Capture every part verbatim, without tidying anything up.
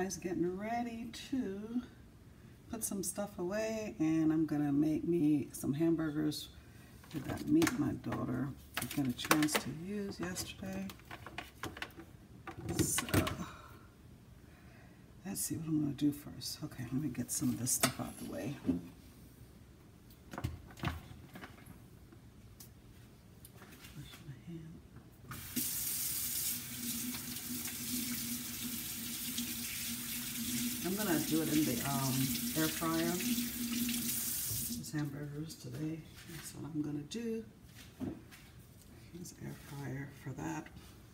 guys, getting ready to put some stuff away, and I'm gonna make me some hamburgers with that meat my daughter got a chance to use yesterday. So let's see what I'm gonna do first. Okay, let me get some of this stuff out the way. I'm gonna do it in the um, air fryer. These hamburgers today. That's what I'm gonna do. Use air fryer for that.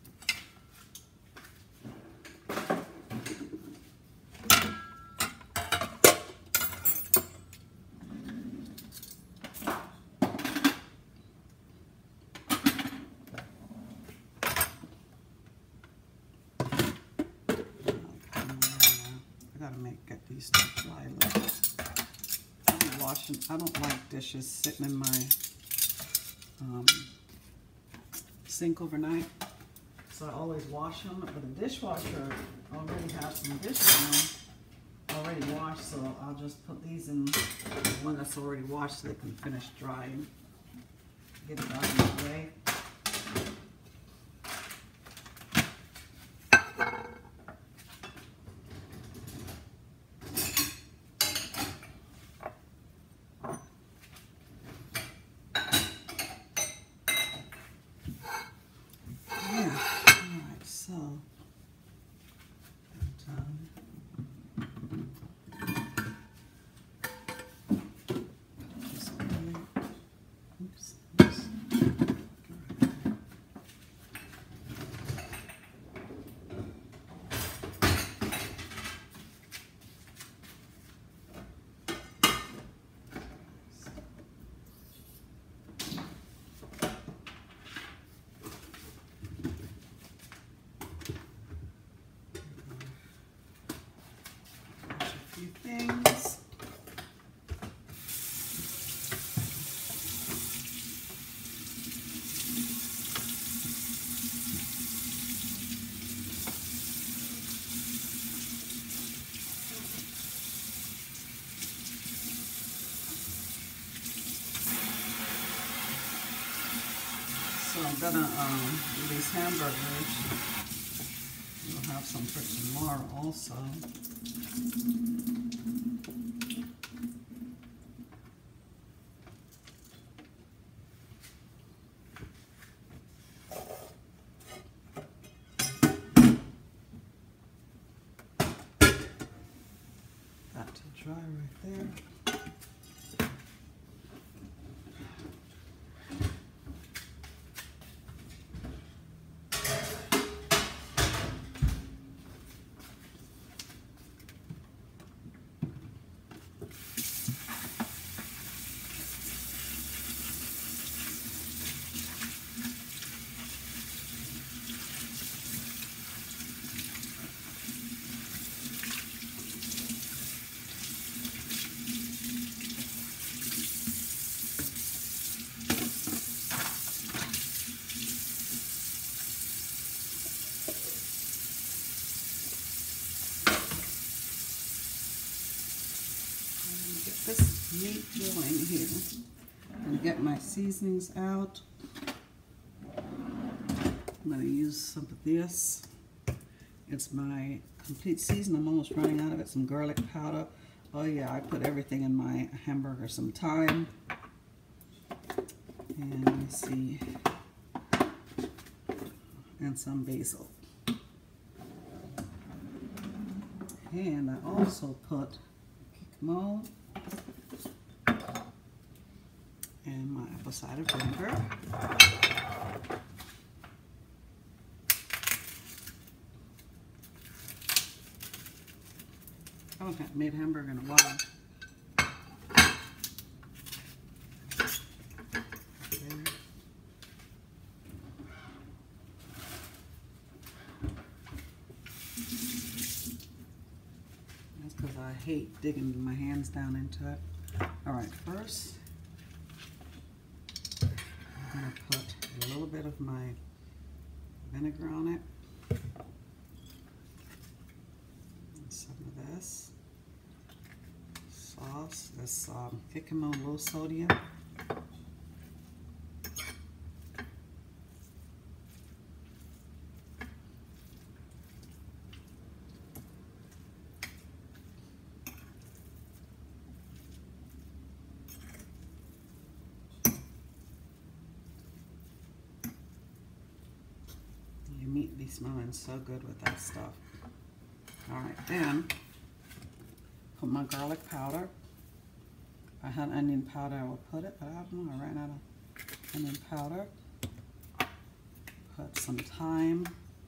Get these to fly a little. I'm washing. I don't like dishes sitting in my um, sink overnight, so I always wash them. But the dishwasher already has some dishes in them already washed, so I'll just put these in one that's already washed so they can finish drying. Get it out of the way. Things. So I'm gonna um, do these hamburgers. We'll have some for tomorrow also. To dry right there. This meat going here and get my seasonings out. I'm going to use some of this. It's my complete season. I'm almost running out of it. Some garlic powder. Oh yeah, I put everything in my hamburger. Some thyme. And let me see. And some basil. And I also put kickmo and my apple cider vinegar. I haven't made hamburger in a while. Okay. That's because I hate digging my hands down into it. All right, first I'm going to put a little bit of my vinegar on it. And some this sauce, this um, Jicamo low sodium. Your meat be smelling so good with that stuff. All right, then put my garlic powder. I had onion powder, I would put it, but I don't know, I ran out of onion powder. Put some thyme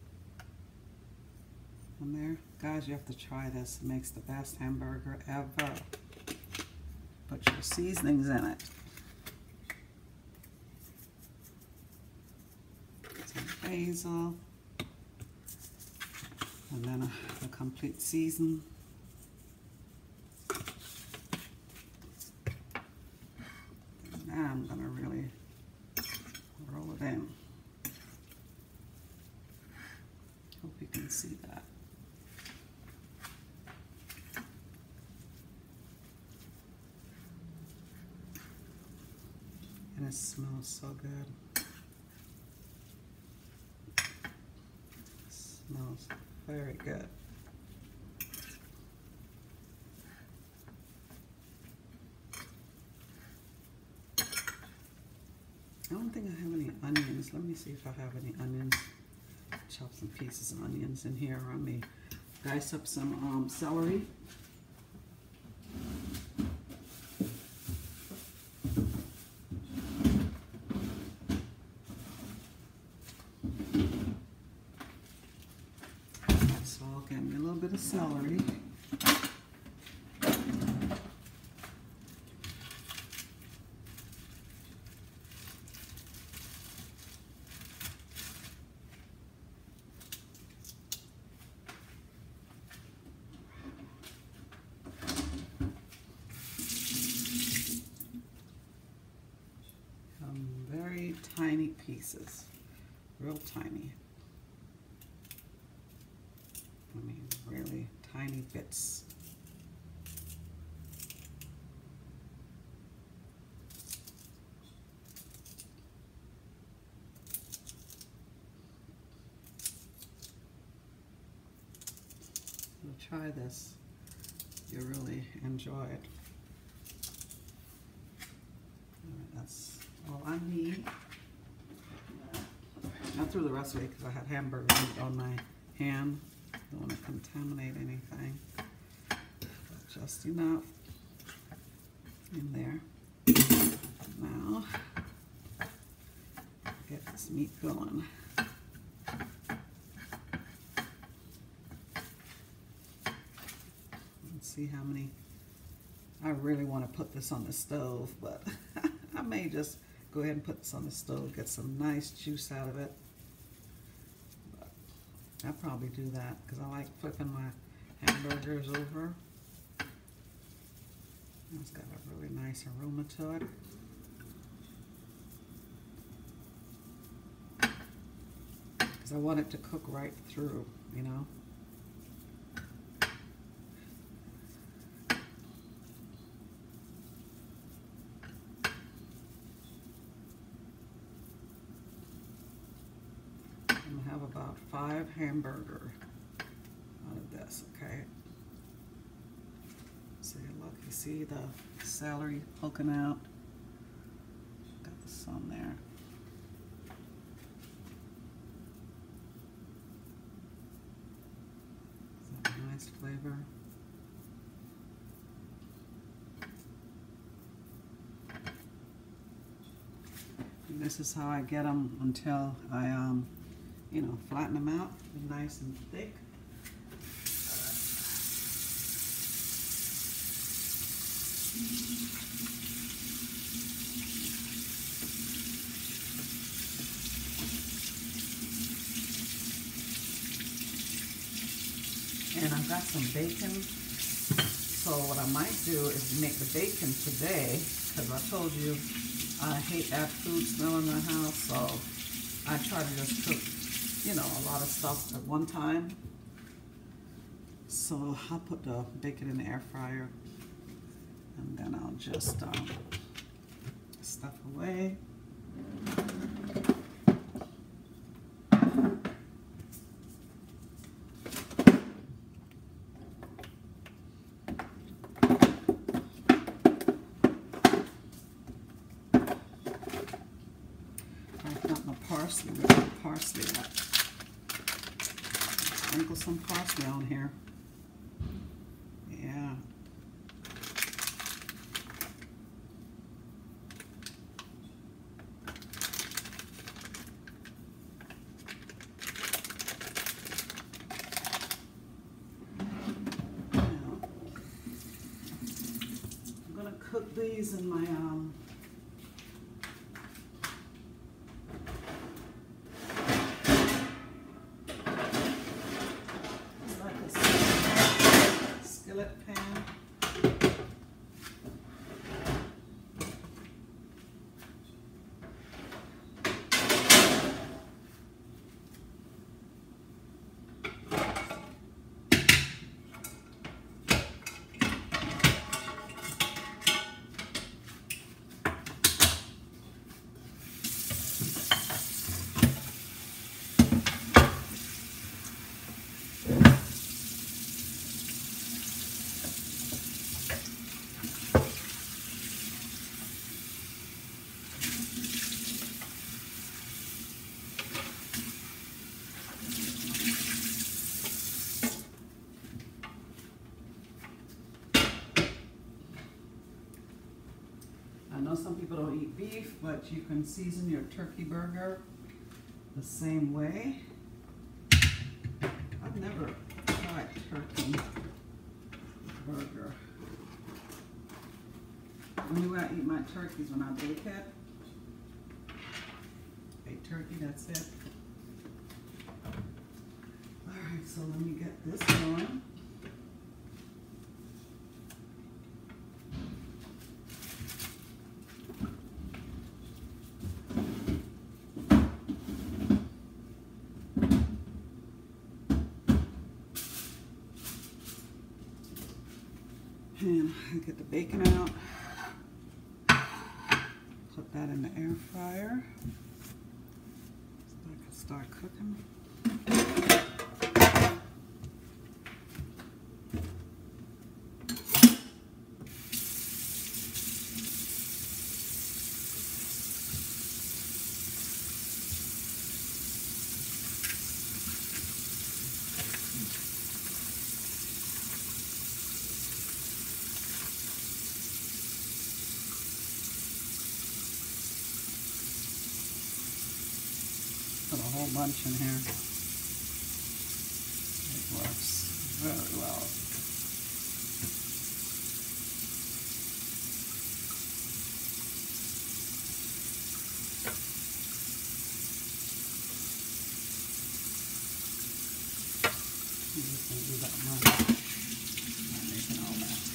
in there. Guys, you have to try this. It makes the best hamburger ever. Put your seasonings in it. Some basil. And then a, a complete season. And now I'm gonna really roll it in. Hope you can see that. And it smells so good. It smells very good. I don't think I have any onions. Let me see if I have any onions. Chop some pieces of onions in here. I may dice up some um, celery. So I'll get me a little bit of celery. Tiny pieces, real tiny. I mean, really tiny bits. You'll try this. You'll really enjoy it. All right, that's all I need. I threw the rest away because I had hamburger meat on my hand. Don't want to contaminate anything. But just enough in there. Now, get this meat going. Let's see how many. I really want to put this on the stove, but I may just go ahead and put this on the stove, get some nice juice out of it. I'll probably do that because I like flipping my hamburgers over. It's got a really nice aroma to it. Because I want it to cook right through, you know. Have about five hamburger out of this, okay? So look, you see the celery poking out? Got some there. Is that a nice flavor? And this is how I get them until I um you know, flatten them out, nice and thick. And I've got some bacon. So what I might do is make the bacon today, because I told you I hate that food smell in the house, so I try to just cook, you know, a lot of stuff at one time. So I'll put the bacon in the air fryer, and then I'll just um, stuff away. I've got my parsley. We got parsley. Sprinkle some parsley on here. Yeah. I'm gonna cook these in my um skillet pan. I know some people don't eat beef, but you can season your turkey burger the same way. I've never tried turkey burger. Only way I eat my turkeys when I bake it. Bake turkey, that's it. Alright, so let me get this going. And I get the bacon out, put that in the air fryer so I can start cooking. Put a whole bunch in here. It works very well. I'm just going to do that much. I'm making all that.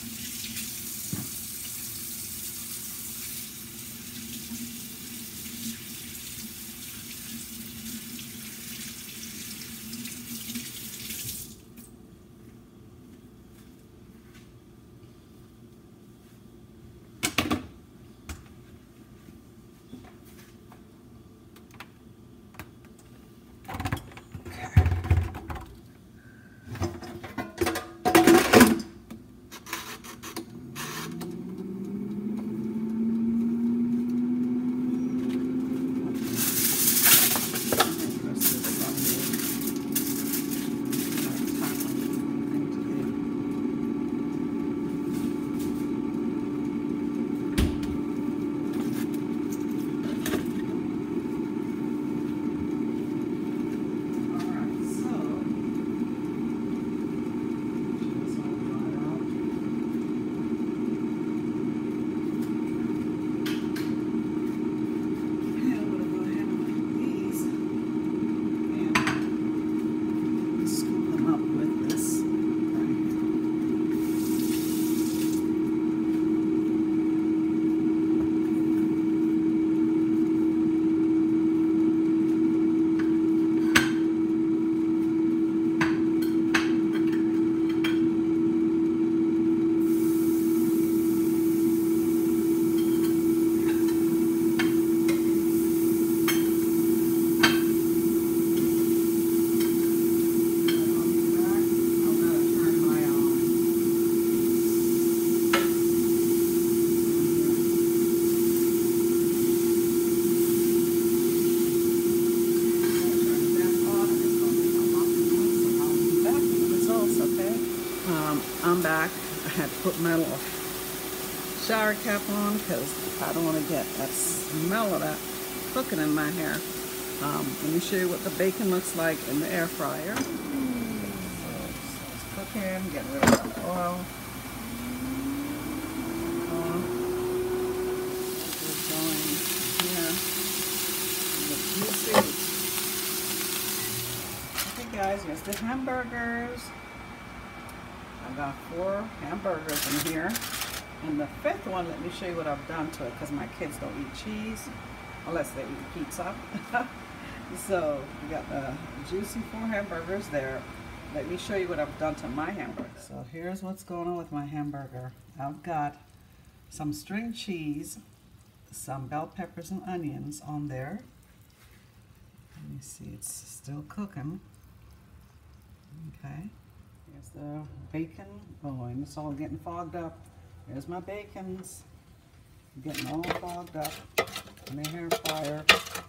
had to put my little shower cap on because I don't want to get that smell of that cooking in my hair. Um, let me show you what the bacon looks like in the air fryer. So it's cooking, getting rid of the oil. Uh, it's going here. Juicy. Okay guys, here's the hamburgers. I got four hamburgers in here. And the fifth one, let me show you what I've done to it because my kids don't eat cheese unless they eat pizza. So we got the juicy four hamburgers there. Let me show you what I've done to my hamburger. So here's what's going on with my hamburger. I've got some string cheese, some bell peppers and onions on there. Let me see, it's still cooking. Okay. Here's the bacon. Oh, and it's all getting fogged up. Here's my bacons. Getting all fogged up in the air fryer.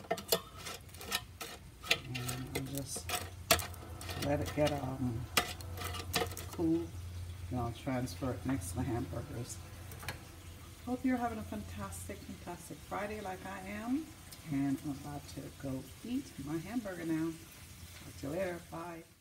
And I'll just let it get um, cool. And I'll transfer it next to the hamburgers. Hope you're having a fantastic, fantastic Friday like I am. And I'm about to go eat my hamburger now. Talk to you later. Bye.